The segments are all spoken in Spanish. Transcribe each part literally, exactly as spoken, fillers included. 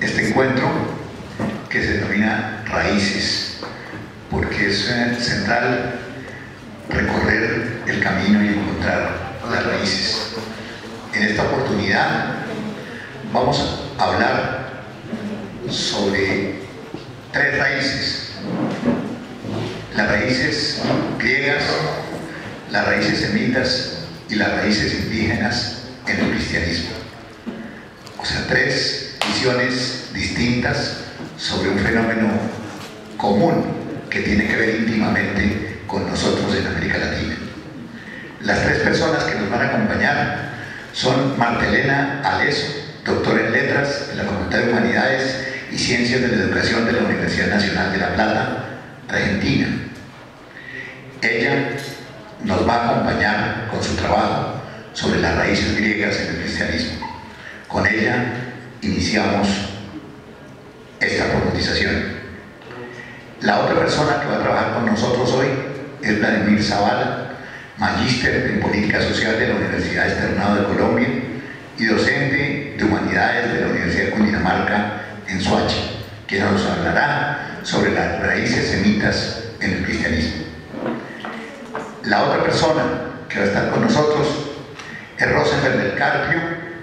este encuentro que se denomina Raíces, porque es central recorrer el camino y encontrar las raíces. En esta oportunidad vamos a hablar sobre tres raíces: las raíces griegas, las raíces semitas y las raíces indígenas en el cristianismo. O sea, tres visiones distintas sobre un fenómeno común que tiene que ver íntimamente con nosotros en América Latina. Las tres personas que nos van a acompañar son Marta Elena Aleso, doctora en Letras de la Facultad de Humanidades y Ciencias de la Educación de la Universidad Nacional de La Plata, Argentina. Ella nos va a acompañar con su trabajo sobre las raíces griegas en el cristianismo. Con ella iniciamos esta profundización. La otra persona que va a trabajar con nosotros hoy es Vladimir Zavala, magíster en Política Social de la Universidad Externado de Colombia y docente de Humanidades de la Universidad de Cundinamarca en Soacha, quien nos hablará sobre las raíces semitas en el cristianismo. La otra persona que va a estar con nosotros es Rosenberg del Carpio,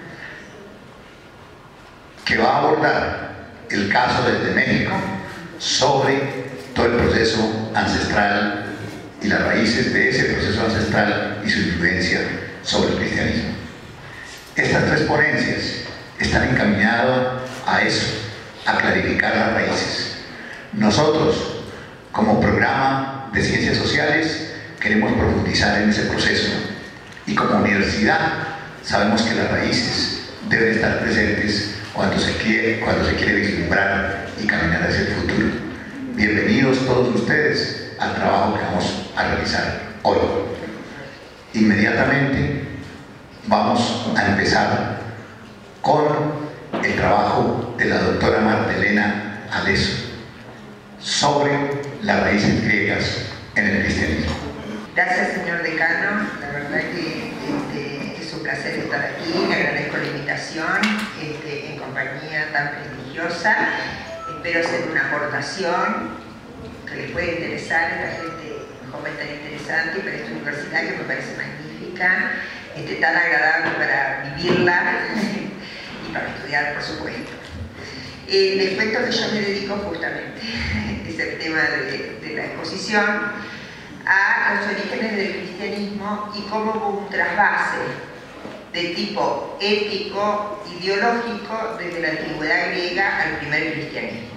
que va a abordar el caso desde México sobre todo el proceso ancestral y las raíces de ese proceso ancestral y su influencia sobre el cristianismo. Estas tres ponencias están encaminadas a eso, a clarificar las raíces. Nosotros, como programa de Ciencias Sociales, queremos profundizar en ese proceso, y como universidad sabemos que las raíces deben estar presentes cuando se quiere, cuando se quiere vislumbrar y caminar hacia el futuro. Bienvenidos todos ustedes al trabajo que vamos a realizar hoy. Inmediatamente vamos a empezar con el trabajo de la doctora Marta Elena Aleso sobre las raíces griegas en el cristianismo. Gracias, señor decano. La verdad que este, es un placer estar aquí. Le agradezco la invitación este, en compañía tan prestigiosa. Espero hacer una aportación que les pueda interesar a esta gente joven tan interesante, para esta universidad que me parece magnífica, este, tan agradable para vivirla y para estudiar, por supuesto. Eh, les cuento que yo me dedico justamente, es el tema de, de la exposición, a los orígenes del cristianismo y cómo hubo un trasvase de tipo ético, ideológico, desde la antigüedad griega al primer cristianismo.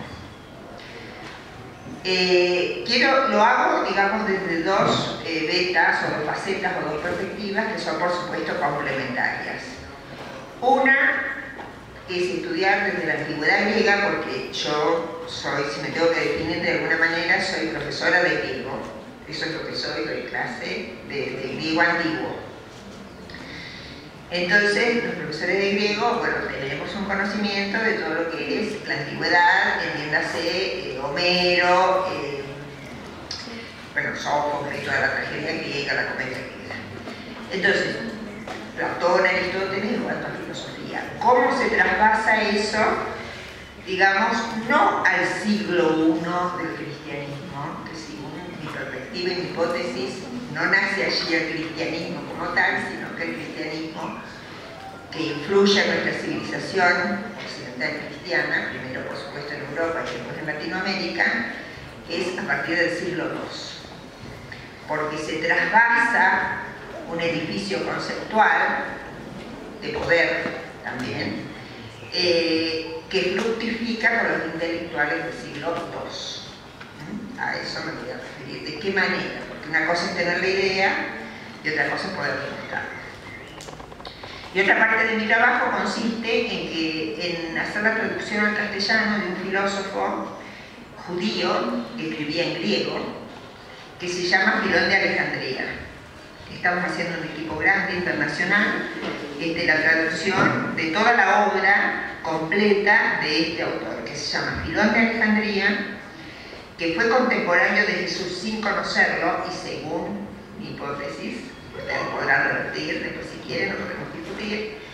Eh, quiero, lo hago, digamos, desde dos eh, vetas o dos facetas o dos perspectivas que son, por supuesto, complementarias. Una es estudiar desde la antigüedad griega, porque yo soy, si me tengo que definir de alguna manera, soy profesora de griego. Eso es lo que soy, doy clase de, de griego antiguo. Entonces, los profesores de griego, bueno, tenemos un conocimiento de todo lo que es la antigüedad, entiéndase eh, Homero, eh, bueno, Sófocles, toda la tragedia griega, la comedia griega. Entonces, Platón, Aristóteles, en cuanto a filosofía. ¿Cómo se trasvasa eso, digamos, no al siglo primero del cristianismo, que según mi perspectiva y mi hipótesis, no nace allí el cristianismo como tal, sino que el cristianismo que influye en nuestra civilización occidental cristiana, primero por supuesto en Europa y después en Latinoamérica, es a partir del siglo segundo, porque se trasvasa un edificio conceptual de poder también, eh, que fructifica con los intelectuales del siglo segundo. A eso me voy a referir. ¿De qué manera? Porque una cosa es tener la idea y otra cosa es poder demostrarla. Y otra parte de mi trabajo consiste en, que, en hacer la traducción al castellano de un filósofo judío que escribía en griego, que se llama Filón de Alejandría. Estamos haciendo un equipo grande, internacional, de la traducción de toda la obra completa de este autor, que se llama Filón de Alejandría, que fue contemporáneo de Jesús sin conocerlo, y según mi hipótesis, ustedes podrán revertir después si quieren, no podemos discutir,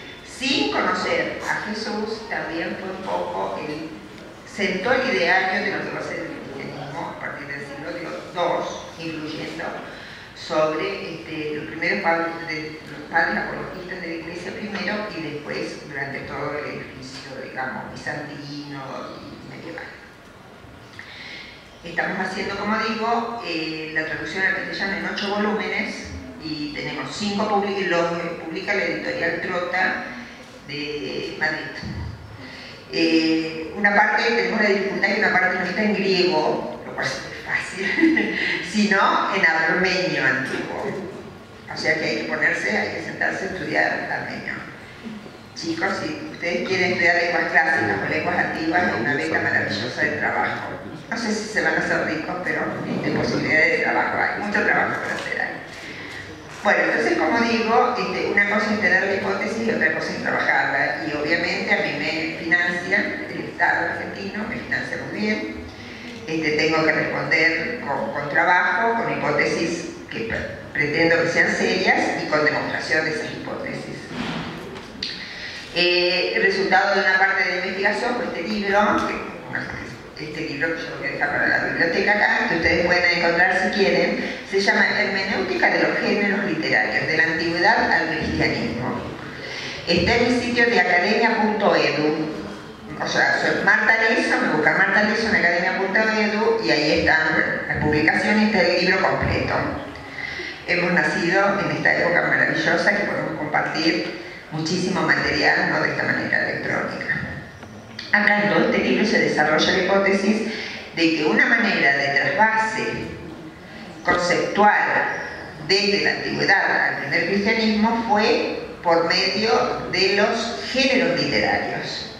sin conocer a Jesús, también fue un poco el, sentó el ideario de lo que va a ser el cristianismo a partir del siglo segundo, incluyendo sobre este, los primeros padres, de, los padres apologistas de la Iglesia primero y después durante todo el edificio, digamos, bizantino y medieval. Estamos haciendo, como digo, eh, la traducción al castellano en ocho volúmenes y tenemos cinco publicados, los publica la editorial Trota de Madrid. Eh, una parte tenemos la dificultad y una parte no está en griego, lo cual es muy fácil, sino en armenio antiguo. O sea que hay que ponerse, hay que sentarse a estudiar armenio. Chicos, si ustedes quieren estudiar lenguas clásicas o lenguas antiguas, es una beca maravillosa de trabajo. No sé si se van a hacer ricos, pero de posibilidades de trabajo hay, mucho trabajo para hacer ahí. Bueno, entonces, como digo, este, una cosa es tener la hipótesis y otra cosa es trabajarla. Y obviamente a mí me financia el Estado argentino, me financia muy bien. Este, tengo que responder con, con trabajo, con hipótesis que pre pretendo que sean serias y con demostración de esas hipótesis. Eh, el resultado de una parte de la investigación fue este libro, que, este libro que yo lo voy a dejar para la biblioteca acá, que ustedes pueden encontrar si quieren, se llama Hermenéutica de los géneros literarios, de la antigüedad al cristianismo. Está en el sitio de academia punto edu, o sea, soy Marta Leso, me buscan Marta Leso en academia punto edu y ahí están bueno, las publicaciones, está el libro completo. Hemos nacido en esta época maravillosa que podemos compartir muchísimo material, ¿no?, de esta manera electrónica. Acá en todo este libro se desarrolla la hipótesis de que una manera de trasvase conceptual desde la antigüedad al primer cristianismo fue por medio de los géneros literarios.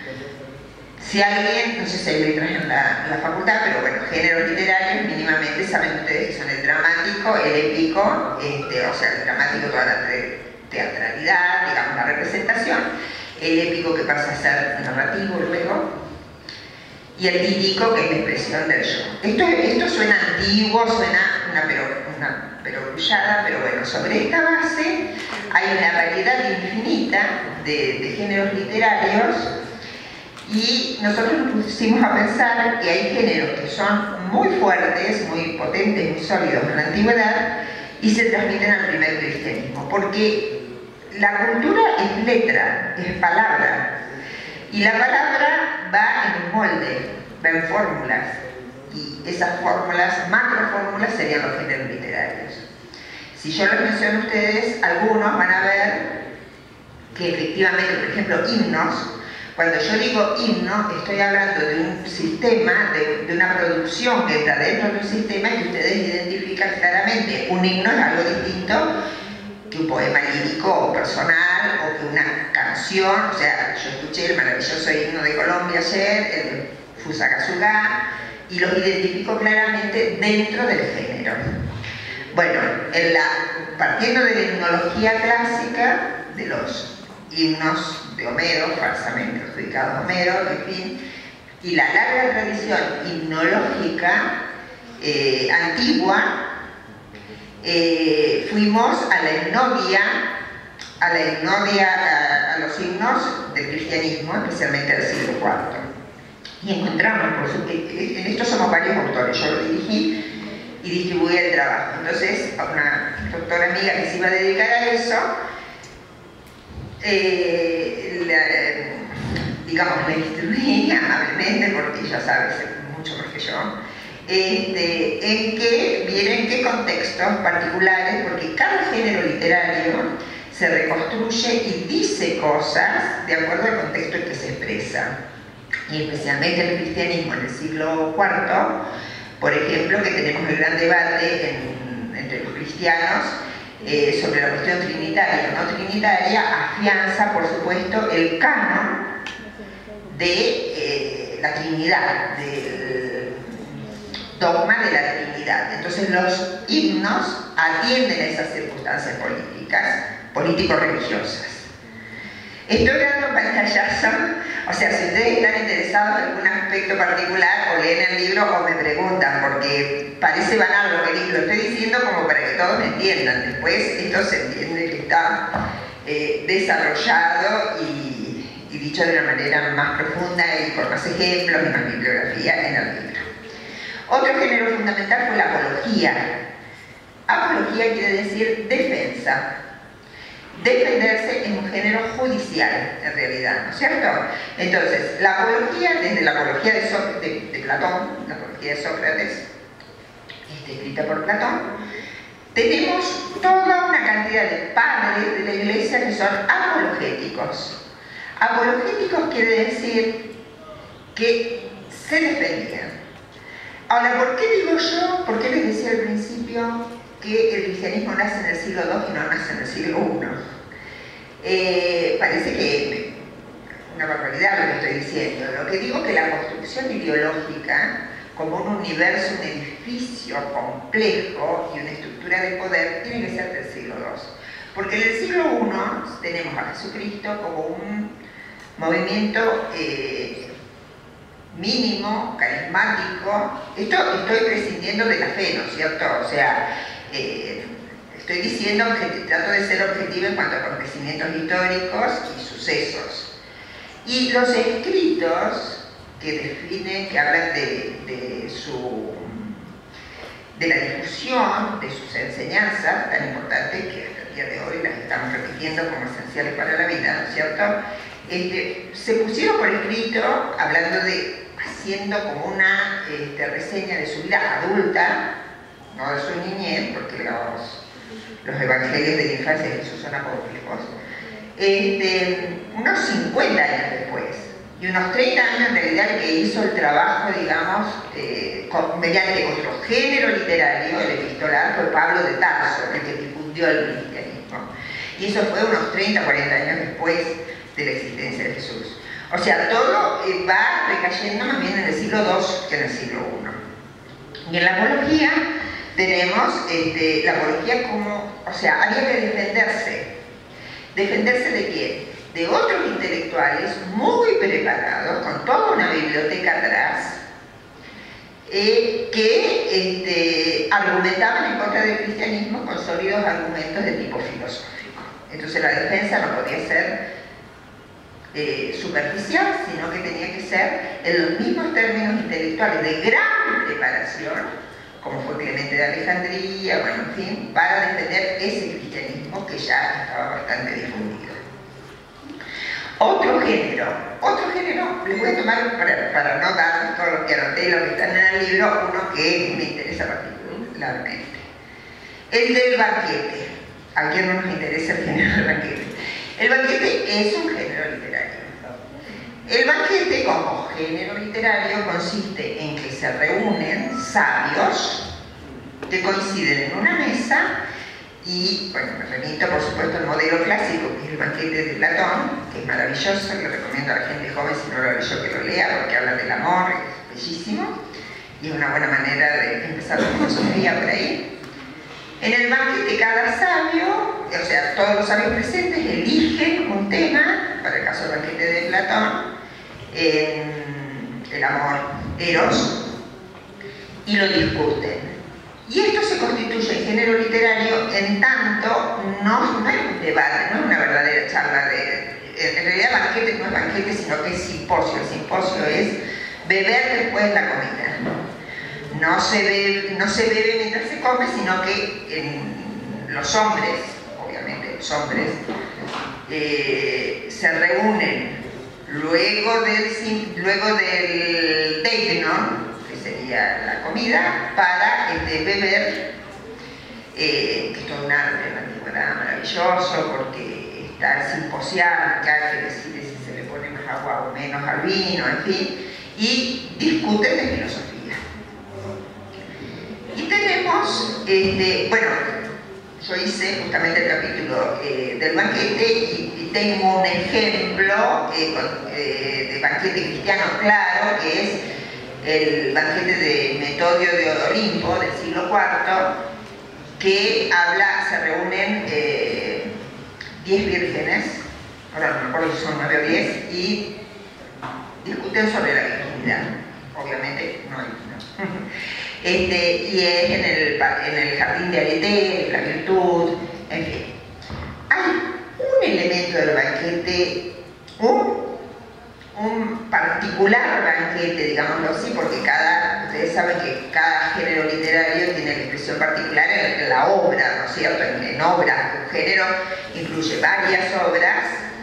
Si alguien, no sé si hay letras en la, en la facultad, pero bueno, géneros literarios mínimamente saben ustedes que son el dramático, el épico, este, o sea, el dramático toda la teatralidad, digamos, la representación, el épico que pasa a ser narrativo luego, y el lírico que es la expresión del yo. Esto, esto suena antiguo, suena una, pero, una perogrullada, pero bueno, sobre esta base hay una variedad infinita de, de géneros literarios y nosotros nos pusimos a pensar que hay géneros que son muy fuertes, muy potentes, muy sólidos en la antigüedad y se transmiten al primer cristianismo, porque la cultura es letra, es palabra, y la palabra va en un molde, va en fórmulas, y esas fórmulas, macrofórmulas, serían los géneros literarios. Si yo les menciono a ustedes, algunos van a ver que efectivamente, por ejemplo, himnos, cuando yo digo himno, estoy hablando de un sistema, de, de una producción que está dentro de un sistema que ustedes identifican claramente. Un himno es algo distinto que un poema lírico o personal o que una canción. O sea, yo escuché el maravilloso himno de Colombia ayer, el de Fusagasugá, y los identifico claramente dentro del género. Bueno, en la, partiendo de la himnología clásica, de los himnos de Homero, falsamente adjudicados a Homero, en fin, y la larga tradición himnológica eh, antigua, eh, fuimos a la himnodia, a la himnodia, a, a los himnos del cristianismo, especialmente del siglo cuarto. Y encontramos, por su, en esto somos varios autores, yo lo dirigí y distribuí el trabajo. Entonces, a una doctora amiga que se iba a dedicar a eso, Eh, la, digamos, le instruí amablemente, porque ella sabe mucho más que yo, este, en que viera en qué contextos particulares, porque cada género literario se reconstruye y dice cosas de acuerdo al contexto en que se expresa. Y especialmente el cristianismo en el siglo cuarto, por ejemplo, que tenemos el gran debate en, entre los cristianos Eh, sobre la cuestión trinitaria o no trinitaria, afianza, por supuesto, el canon de eh, la Trinidad, del dogma de la Trinidad. Entonces los himnos atienden a esas circunstancias políticas, político-religiosas. Estoy dando un pantallazo, o sea, si ustedes están interesados en algún aspecto particular, o leen el libro o me preguntan, porque parece banal lo que lo estoy diciendo como para que todos me entiendan. Después esto se entiende que está eh, desarrollado y, y dicho de una manera más profunda y con más ejemplos y más bibliografía en el libro. Otro género fundamental fue la apología. Apología quiere decir defensa. Defenderse es un género judicial, en realidad, ¿no es cierto? Entonces, la apología, desde la apología de, so de, de Platón, la apología de Sócrates, este, escrita por Platón, tenemos toda una cantidad de padres de la Iglesia que son apologéticos. Apologéticos quiere decir que se defendían. Ahora, ¿por qué digo yo, por qué les decía al principio que el cristianismo nace en el siglo dos y no nace en el siglo uno? Eh, parece que una barbaridad lo que estoy diciendo. Lo que digo es que la construcción ideológica, como un universo, un edificio complejo y una estructura de poder, tiene que ser del siglo dos. Porque en el siglo uno tenemos a Jesucristo como un movimiento eh, mínimo, carismático. Esto estoy prescindiendo de la fe, ¿no es cierto? O sea, eh, estoy diciendo que trato de ser objetivo en cuanto a acontecimientos históricos y sucesos. Y los escritos que definen, que hablan de, de su de la difusión de sus enseñanzas tan importantes que hasta el día de hoy las estamos repitiendo como esenciales para la vida, ¿no es cierto? Este, se pusieron por escrito hablando de, haciendo como una este, reseña de su vida adulta, no de su niñez, porque los, los evangelios de la infancia de Jesús son apócrifos, este, unos cincuenta años después, y unos treinta años en realidad que hizo el trabajo, digamos, eh, con, mediante otro género literario, el epistolar, fue Pablo de Tarso, el que difundió el cristianismo. Y eso fue unos treinta, cuarenta años después de la existencia de Jesús. O sea, todo eh, va recayendo más bien en el siglo dos que en el siglo uno. Y en la apología tenemos este, la apología como, o sea, había que defenderse. ¿Defenderse de quién? De otros intelectuales muy preparados, con toda una biblioteca atrás, eh, que este, argumentaban en contra del cristianismo con sólidos argumentos de tipo filosófico. Entonces la defensa no podía ser eh, superficial, sino que tenía que ser en los mismos términos intelectuales de gran preparación, como fue Clemente de Alejandría, bueno, en fin, para defender ese cristianismo que ya estaba bastante difundido. Otro género, otro género, les voy a tomar para, para no darles todo lo que anoté, lo que están en el libro, uno que me interesa particularmente. El del banquete. ¿A quién no nos interesa el género del banquete? El banquete es un género literario. El banquete como género literario consiste en que se reúnen sabios que coinciden en una mesa y, bueno, me remito por supuesto al modelo clásico que es el banquete de Platón, que es maravilloso, le recomiendo a la gente joven si no lo leyó que lo lea porque habla del amor, es bellísimo y es una buena manera de empezar la filosofía por ahí. En el banquete cada sabio, o sea, todos los sabios presentes eligen un tema, para el caso del banquete de Platón, eh, el amor, Eros, y lo discuten. Y esto se constituye en género literario en tanto no, no es un debate, no es una verdadera charla de... En realidad banquete no es banquete, sino que es simposio. El simposio es beber después de la comida. No se bebe, no se bebe mientras se come, sino que en los hombres, obviamente los hombres, eh, se reúnen luego del, luego del deipnon, que sería la comida, para este, beber, eh, que es todo un arte en la antigüedad maravilloso, porque está el simposiar, que hay que decide si se le pone más agua o menos al vino, en fin, y discuten de filosofía. Y tenemos, este, bueno, yo hice justamente el capítulo eh, del banquete y, y tengo un ejemplo eh, con, eh, de banquete cristiano claro, que es el banquete de Metodio de Olimpo del siglo cuarto, que habla, se reúnen eh, diez vírgenes, ahora no me acuerdo si son nueve o diez, y discuten sobre la virginidad. Obviamente no hay vino. Este, y es en el, en el jardín de Areté, la virtud, en fin. Hay un elemento momento del banquete un, un particular banquete, digámoslo así, porque cada, ustedes saben que cada género literario tiene la expresión particular en la obra, ¿no es cierto? En, en obras, un género incluye varias obras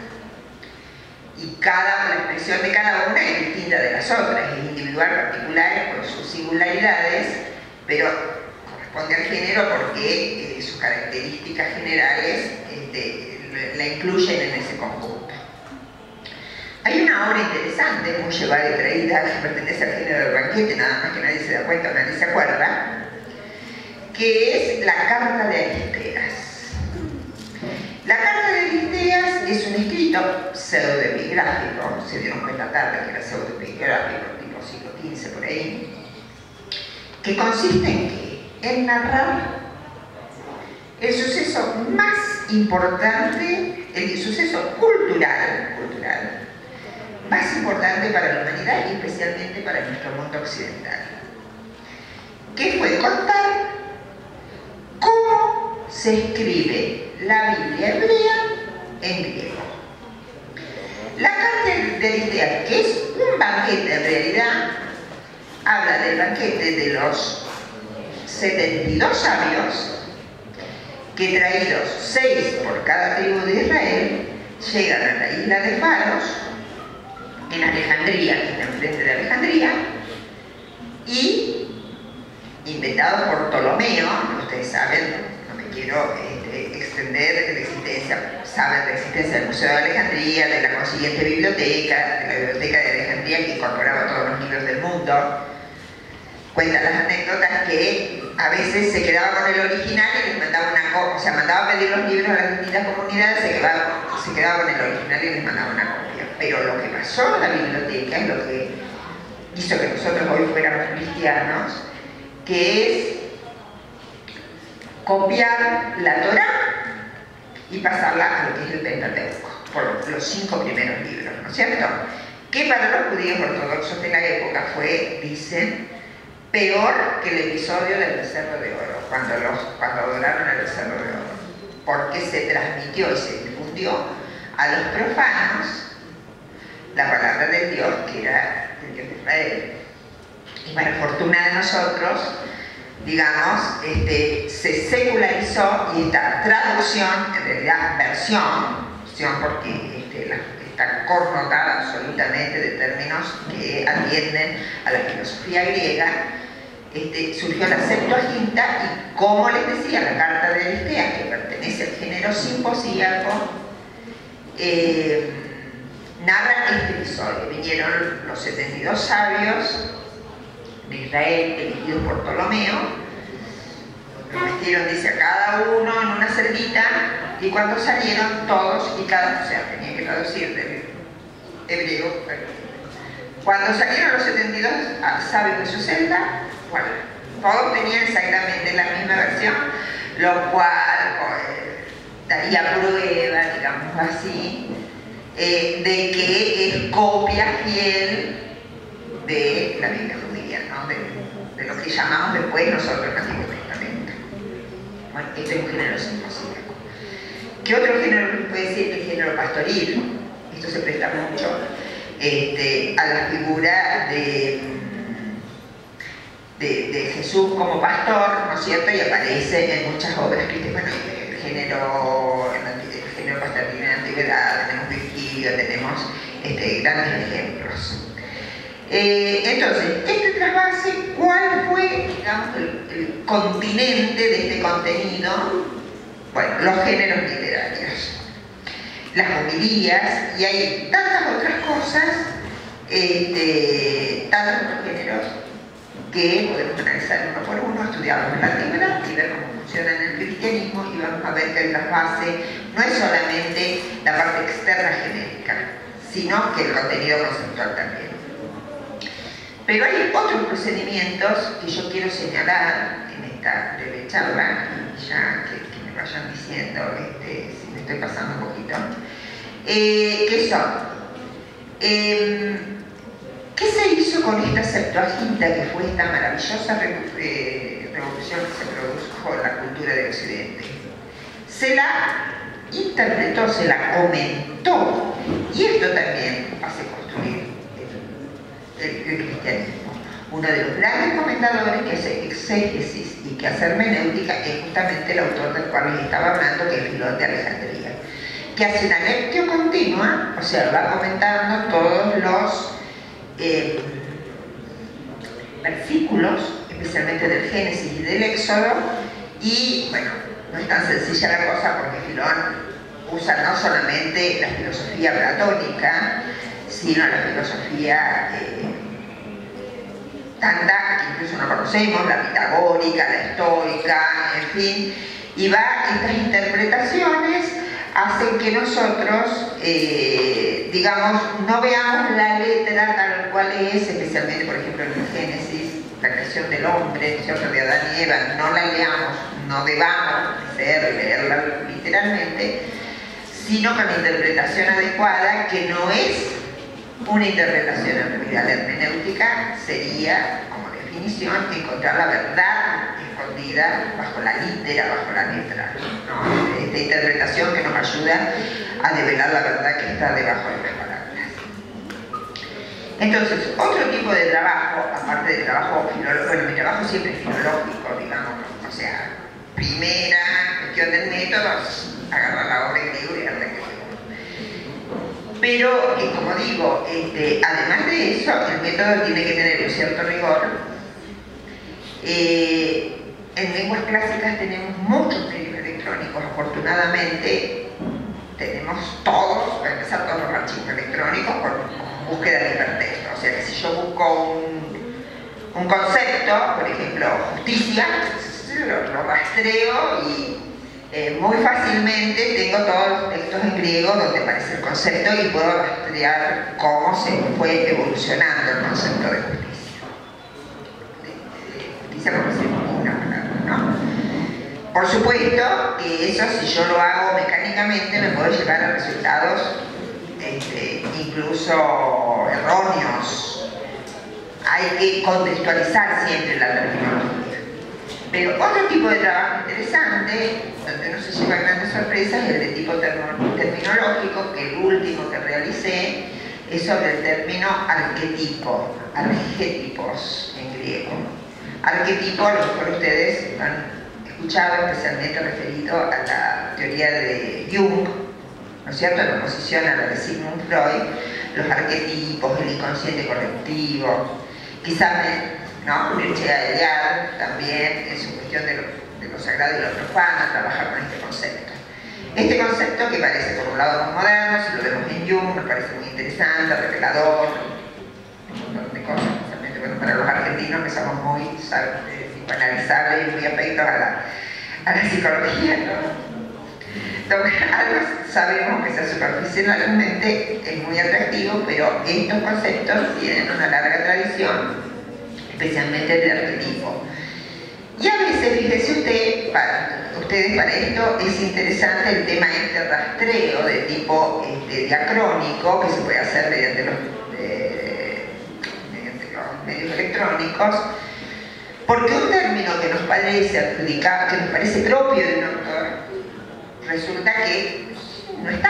y cada, la expresión de cada una es distinta de las otras, es individual, particular, con sus singularidades, pero corresponde al género porque eh, sus características generales este, la incluyen en ese conjunto. Hay una obra interesante, muy llevada y traída, que pertenece al género del banquete, nada más que nadie se da cuenta, nadie se acuerda, que es la Carta de Aristeas. La Carta de Aristeas es un escrito pseudoepigráfico, se dieron cuenta tarde que era pseudoepigráfico, tipo siglo quince por ahí, que consiste en qué? En narrar el suceso más importante, el suceso cultural, cultural más importante para la humanidad y especialmente para nuestro mundo occidental, que fue contar cómo se escribe la Biblia hebrea en griego. La Carta de Aristeas, que es un banquete en realidad, habla del banquete de los setenta y dos sabios que, traídos seis por cada tribu de Israel, llegan a la isla de Faros, en Alejandría, que está enfrente de Alejandría, y inventado por Ptolomeo, ustedes saben, no me quiero este, extender la existencia, saben la existencia del Museo de Alejandría, de la consiguiente biblioteca, de la biblioteca de Alejandría que incorporaba todos los libros del mundo. Cuentan las anécdotas que a veces se quedaba con el original y les mandaba una copia, o sea, mandaba a pedir los libros a las distintas comunidades, se quedaba, se quedaba con el original y les mandaba una copia. Pero lo que pasó en la biblioteca es lo que hizo que nosotros hoy fuéramos cristianos, que es copiar la Torá y pasarla a lo que es el Pentateuco, por los cinco primeros libros, ¿no es cierto? Que para los judíos ortodoxos de la época fue, dicen, peor que el episodio del becerro de oro, cuando, los, cuando adoraron al becerro de oro, porque se transmitió y se difundió a los profanos la palabra de Dios, que era el Dios de Israel. Y para fortuna de nosotros, digamos, este, se secularizó y esta traducción, en realidad versión, versión porque este, la, está connotada absolutamente de términos que atienden a la filosofía griega, este, surgió la Septuaginta y, como les decía, la Carta de Aristeas, que pertenece al género simposíaco, eh, narra este episodio. Vinieron los setenta y dos sabios de Israel, elegidos por Ptolomeo, los metieron, dice, a cada uno en una celdita, y cuando salieron todos y cada, o sea, tenía que traducir del hebreo, cuando salieron los setenta y dos sabios de su celda, bueno, todos tenían exactamente la misma versión, lo cual pues, daría prueba, digamos así, eh, de que es copia fiel de la Biblia judía, ¿no? de, de lo que llamamos después nosotros el Antiguo Testamento. Bueno, este es un género simposíaco. ¿Qué otro género nos puede decir? El género pastoril. Esto se presta mucho este, a la figura de, de, de Jesús como pastor, ¿no es cierto? Y aparece en muchas obras cristianas. Bueno, el género, el género pastoril en la antigüedad, tenemos Virgilio, tenemos este, grandes ejemplos. Eh, entonces, este trasvase, ¿cuál fue, digamos, el, el continente de este contenido? Bueno, los géneros literarios, las homilías, y hay tantas otras cosas, este, tantos otros géneros que podemos analizar uno por uno, estudiarlos en la antigüedad y ver cómo funcionan en el cristianismo, y vamos a ver que el trasvase no es solamente la parte externa genérica, sino que el contenido conceptual también. Pero hay otros procedimientos que yo quiero señalar en esta breve charla, y ya que, que me vayan diciendo este, si me estoy pasando un poquito, eh, que son, eh, ¿qué se hizo con esta Septuaginta, que fue esta maravillosa eh, revolución que se produjo en la cultura de Occidente? Se la interpretó, se la comentó todo. Y esto también hace construir el, el, el cristianismo. Uno de los grandes comentadores que hace exégesis y que hace hermenéutica es justamente el autor del cual les estaba hablando, que es Filón de Alejandría, que hace una lectio continua, o sea, va comentando todos los eh, versículos, especialmente del Génesis y del Éxodo, y bueno, no es tan sencilla la cosa porque Filón usa no solamente la filosofía platónica, sino la filosofía eh, tanta que incluso no conocemos, la pitagórica, la estoica, en fin, y va, estas interpretaciones hacen que nosotros, eh, digamos, no veamos la letra tal cual es, especialmente, por ejemplo, en el Génesis, la creación del hombre, ¿cierto?, de Adán y Eva, no la leamos, no debamos leer, leerla literalmente, sino con la interpretación adecuada, que no es una interpretación en realidad. La hermenéutica sería, como definición, encontrar la verdad escondida bajo la litera, bajo la letra, ¿no? Esta interpretación que nos ayuda a develar la verdad que está debajo de las palabras. Entonces, otro tipo de trabajo, aparte del trabajo filológico, bueno, mi trabajo siempre es filológico, digamos, o sea, primera cuestión del método es agarrar la obra en griego y leerla en griego. Pero, eh, como digo, este, además de eso, el método tiene que tener un cierto rigor. Eh, en lenguas clásicas tenemos muchos medios electrónicos, afortunadamente tenemos todos, para empezar, todos los archivos electrónicos con, con búsqueda de hipertexto. O sea que si yo busco un, un concepto, por ejemplo, justicia, lo, lo rastreo y Eh, muy fácilmente tengo todos los textos en griego donde aparece el concepto y puedo rastrear cómo se fue evolucionando el concepto de justicia. De, de justicia por decir una palabra, ¿no? Por supuesto que eso, si yo lo hago mecánicamente, me puedo llevar a resultados este, incluso erróneos. Hay que contextualizar siempre la terminología. Pero otro tipo de trabajo interesante, donde no se lleva grandes sorpresas, es el de tipo terminológico, que el último que realicé es sobre el término arquetipo, arquetipos en griego. Arquetipo, a lo mejor ustedes han escuchado, especialmente referido a la teoría de Jung, ¿no es cierto?, en oposición a la de Sigmund Freud, los arquetipos, el inconsciente colectivo, quizás me ¿no? Nietzsche Eliade también en su cuestión de lo, de lo sagrado y lo profano, trabaja con este concepto. Este concepto, que parece por un lado muy moderno, si lo vemos en Jung, nos parece muy interesante, revelador, un montón de cosas, especialmente bueno, para los argentinos que somos muy eh, psicoanalizables y muy afectos a la, a la psicología, ¿no? Entonces, algo sabemos que sea superficialmente es muy atractivo, pero estos conceptos tienen una larga tradición, especialmente de arquetipo. Y a veces, fíjese usted, para ustedes para esto es interesante el tema este rastreo de tipo este, diacrónico que se puede hacer mediante los, eh, mediante los medios electrónicos, porque un término que nos parece adjudicado, que nos parece propio de un autor, resulta que no está.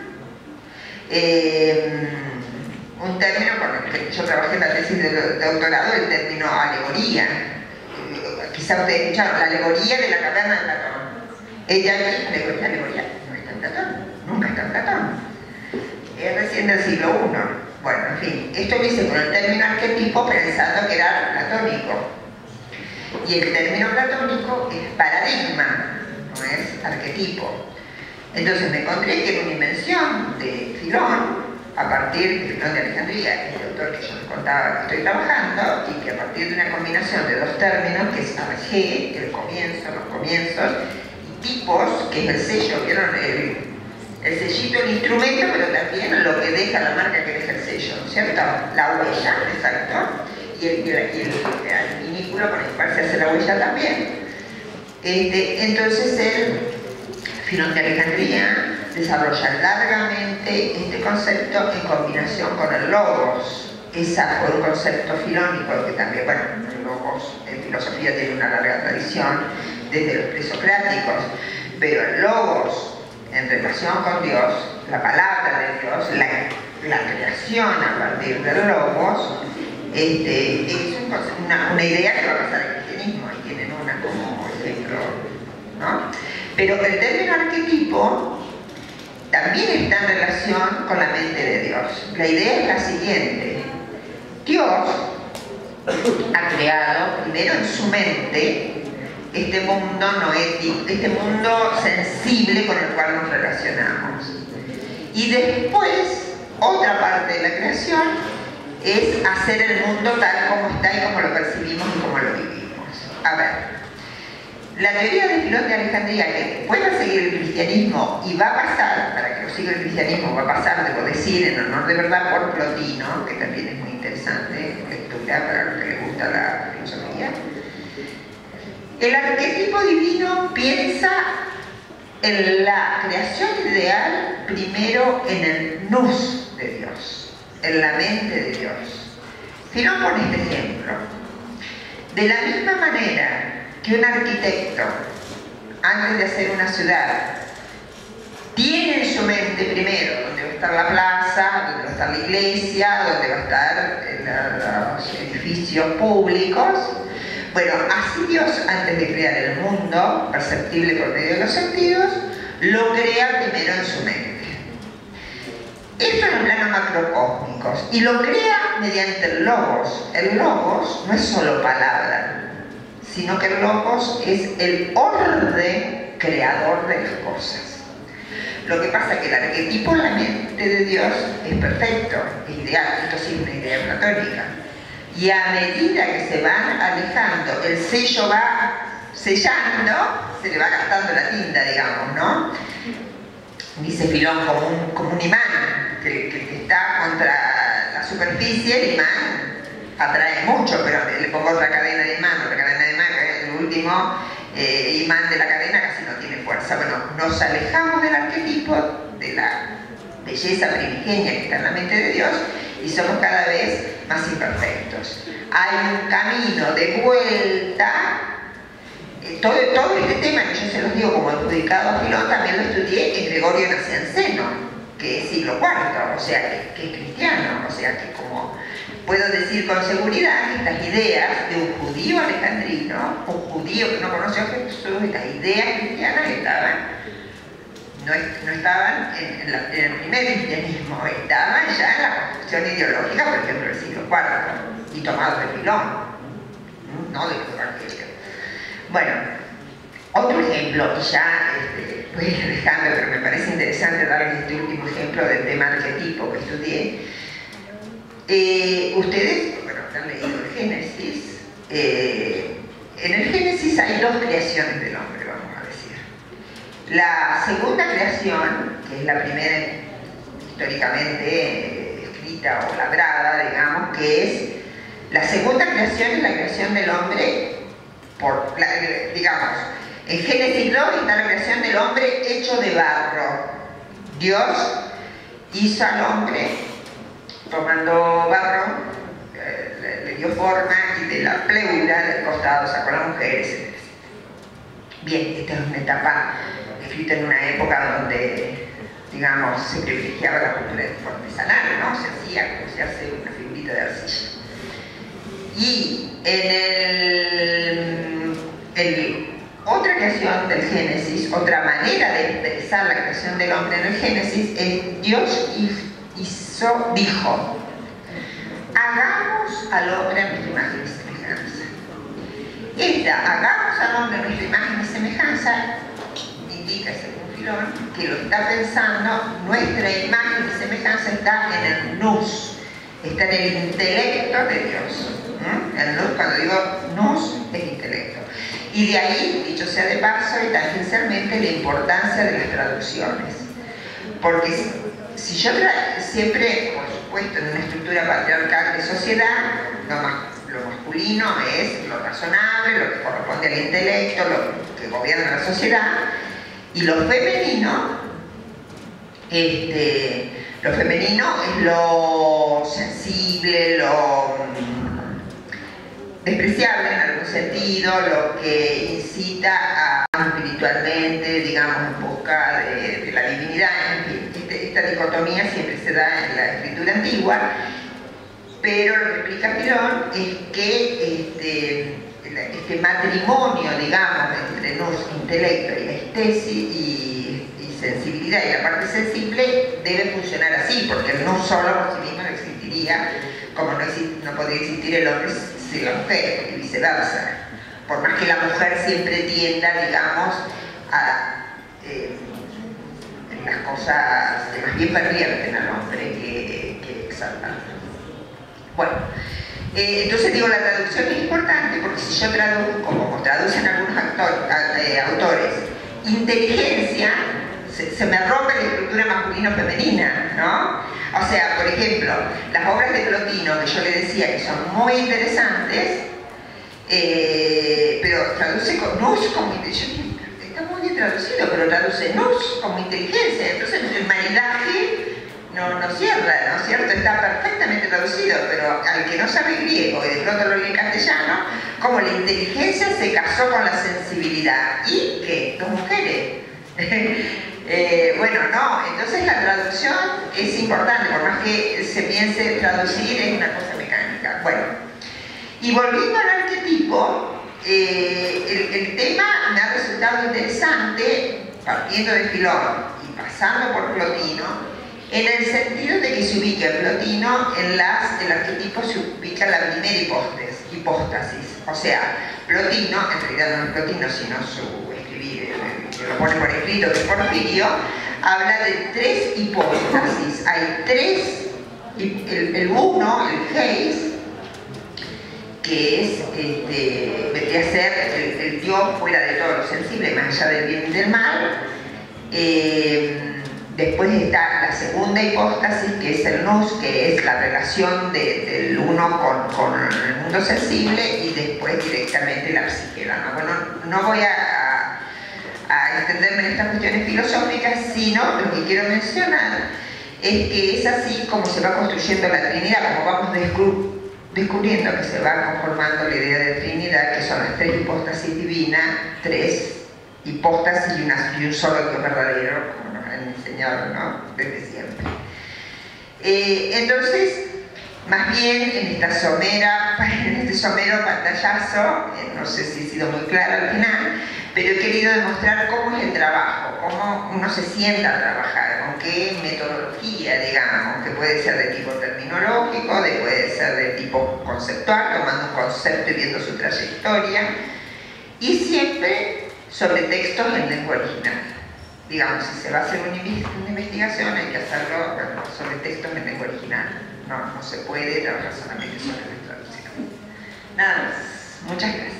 Eh, un término con el que yo trabajé en la tesis de doctorado, el término alegoría. Quizá ustedes escucharon la alegoría de la caverna de Platón. Ella aquí, alegoría, alegoría, no está en Platón, nunca está en Platón. Es recién del siglo primero. Bueno, en fin, esto lo hice con el término arquetipo pensando que era platónico. Y el término platónico es paradigma, no es arquetipo. Entonces me encontré que era una invención de Filón, a partir de Filón de Alejandría, este autor que yo les contaba que estoy trabajando, y que a partir de una combinación de dos términos, que es arge, el comienzo, los comienzos, y tipos, que es el sello, ¿vieron? El, el sellito, el instrumento, pero también lo que deja, la marca que deja el sello, ¿cierto? La huella, exacto, y el, y el, y el, el minículo con el cual se hace la huella también. Este, entonces el Filón de Alejandría desarrolla largamente este concepto en combinación con el logos. Ese fue un concepto filónico que también, bueno, el logos en filosofía tiene una larga tradición desde los presocráticos, pero el logos en relación con Dios la palabra de Dios, la, la creación a partir del logos, este, es un, una, una idea que va a pasar al cristianismo, y tienen una como ejemplo, ¿no? Pero el término arquetipo también está en relación con la mente de Dios. La idea es la siguiente: Dios ha creado primero en su mente este mundo noético, este mundo sensible con el cual nos relacionamos. Y después, otra parte de la creación es hacer el mundo tal como está y como lo percibimos y como lo vivimos. A ver, la teoría de Filón de Alejandría, que pueda seguir el cristianismo y va a pasar, para que lo siga el cristianismo, va a pasar, debo decir, en honor de verdad, por Plotino, que también es muy interesante lectura para los que les gusta la filosofía. El arquetipo divino piensa en la creación ideal primero en el nous de Dios, en la mente de Dios. Filón pone este ejemplo. De la misma manera que un arquitecto, antes de hacer una ciudad, tiene en su mente primero dónde va a estar la plaza, dónde va a estar la iglesia, dónde va a estar la, los edificios públicos. Bueno, así Dios, antes de crear el mundo perceptible por medio de los sentidos, lo crea primero en su mente. Esto en el plano macrocósmicos, y lo crea mediante el logos. El logos no es solo palabra, sino que el logos es el orden creador de las cosas. Lo que pasa es que el arquetipo en la mente de Dios es perfecto, es ideal. Esto sí es una idea platónica. Y a medida que se van alejando, el sello va sellando, se le va gastando la tinta, digamos, ¿no? Dice Filón, como un, como un imán, que, que, que está contra la superficie, el imán atrae mucho, pero le pongo otra cadena de imán, otra cadena de imán, que es el último eh, imán de la cadena, casi no tiene fuerza. Bueno, nos alejamos del arquetipo, de la belleza primigenia que está en la mente de Dios, y somos cada vez más imperfectos. Hay un camino de vuelta. Eh, todo, todo este tema, que yo se los digo como adjudicado a Filón, también lo estudié en Gregorio Nacianceno, que es siglo cuarto, o sea, que, que es cristiano, o sea, que como puedo decir con seguridad que estas ideas de un judío alejandrino, un judío que no conoció a Jesús, estas ideas cristianas estaban No, no estaban en, en, la, en el primer cristianismo, estaban ya en la construcción ideológica, por ejemplo, del siglo cuarto, y tomados de Filón, no de los evangelios. Bueno, otro ejemplo, y ya este, voy a ir dejando, pero me parece interesante darles este último ejemplo del tema arquetipo que estudié. Eh, ustedes, bueno, han leído el Génesis. Eh, en el Génesis hay dos creaciones del hombre, vamos a decir. La segunda creación, que es la primera históricamente eh, escrita o labrada, digamos, que es la segunda creación, es la creación del hombre, por, la, digamos, en Génesis dos está la creación del hombre hecho de barro. Dios hizo al hombre tomando barro, eh, le, le dio forma, y de la pleura del costado sacó a la mujer, etcétera. Bien, esta es una etapa escrita en una época donde, digamos, se privilegiaba la cultura artesanal, ¿no? Se hacía como se hace una figurita de arcilla. Y en el, el, otra creación del Génesis, otra manera de expresar la creación del hombre en el Génesis, es Dios hizo, dijo, hagamos al hombre a nuestra imagen y semejanza. Esta, hagamos al hombre a nuestra imagen y semejanza, indica, según Filón, que lo está pensando, nuestra imagen y semejanza está en el nous, está en el intelecto de Dios. ¿Mm? El nous, cuando digo nous, es intelecto. Y de ahí, dicho sea de paso y tangencialmente, la importancia de las traducciones. Porque si, si yo siempre, por supuesto, en una estructura patriarcal de sociedad, lo, más, lo masculino es lo razonable, lo que corresponde al intelecto, lo que gobierna la sociedad, y lo femenino, este, lo femenino es lo sensible, lo despreciable en algún sentido, lo que incita a espiritualmente, digamos, en busca de, de la divinidad, en fin, este, esta dicotomía siempre se da en la escritura antigua, pero lo que explica Pilón es que este, este matrimonio, digamos, entre nous, intelecto y la estesis y, y sensibilidad y la parte sensible debe funcionar así, porque el no solo por sí mismo no existiría, como no, exist, no podría existir el hombre sin la mujer, y viceversa. Por más que la mujer siempre tienda, digamos, a eh, las cosas que más bien pervierten al hombre que, que exaltan. Bueno, eh, entonces digo, la traducción es importante porque si yo traduzco, como traducen algunos actor, eh, autores, inteligencia, se, se me rompe la estructura masculino-femenina, ¿no? O sea, por ejemplo, las obras de Plotino, que yo le decía que son muy interesantes, eh, pero traduce con nous como inteligencia. Está muy bien traducido, pero traduce nous como inteligencia. Entonces el maridaje no, no cierra, ¿no es cierto? Está perfectamente traducido, pero al que no sabe griego y de pronto lo lee en castellano, como la inteligencia se casó con la sensibilidad. ¿Y qué? ¿Dos mujeres? eh, bueno, no, entonces la traducción es importante, por más que se piense traducir, es una cosa mecánica. Bueno, y volviendo al arquetipo, eh, el, el tema me ha resultado interesante, partiendo de Filón y pasando por Plotino, en el sentido de que se ubica Plotino en las, el arquetipo se ubica en la primera hipótesis, hipóstasis. O sea, Plotino, en realidad no es Plotino, sino su escribir, que lo pone por escrito, que es Porfirio, habla de tres hipóstasis. Hay tres, el, el uno, el Geis, que es, este, vendría a ser el, el Dios fuera de todo lo sensible, más allá del bien y del mal. Eh, Después está la segunda hipóstasis, que es el nous, que es la relación de, del uno con, con el mundo sensible, y después directamente la psique. ¿No? Bueno, no voy a, a extenderme en estas cuestiones filosóficas, sino lo que quiero mencionar es que es así como se va construyendo la Trinidad, como vamos descub descubriendo que se va conformando la idea de Trinidad, que son las tres hipóstasis divinas, tres hipóstasis y, una, y un solo Dios verdadero, como nos han enseñado, ¿no? Desde siempre. Eh, entonces, más bien en esta somera, en este somero pantallazo, eh, no sé si he sido muy clara al final, pero he querido demostrar cómo es el trabajo, cómo uno se sienta a trabajar, con qué metodología, digamos, que puede ser de tipo terminológico, de, puede ser de tipo conceptual, tomando un concepto y viendo su trayectoria, y siempre sobre textos en lengua original. Digamos, si se va a hacer una investigación, hay que hacerlo, bueno, sobre textos en lengua original. No, no se puede trabajar solamente sobre la traducción. Nada más. Muchas gracias.